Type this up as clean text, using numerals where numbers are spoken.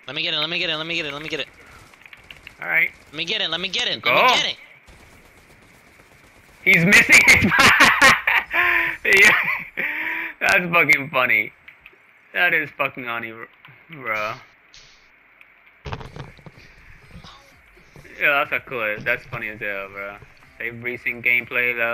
Let me get it, let me get it, let me get it, let me get it. Alright. Let me get it, let me get it, Go. let me get it. He's missing his Yeah. That's fucking funny. That is fucking funny, bro. Yeah, that's funny as hell, bro. Save recent gameplay though.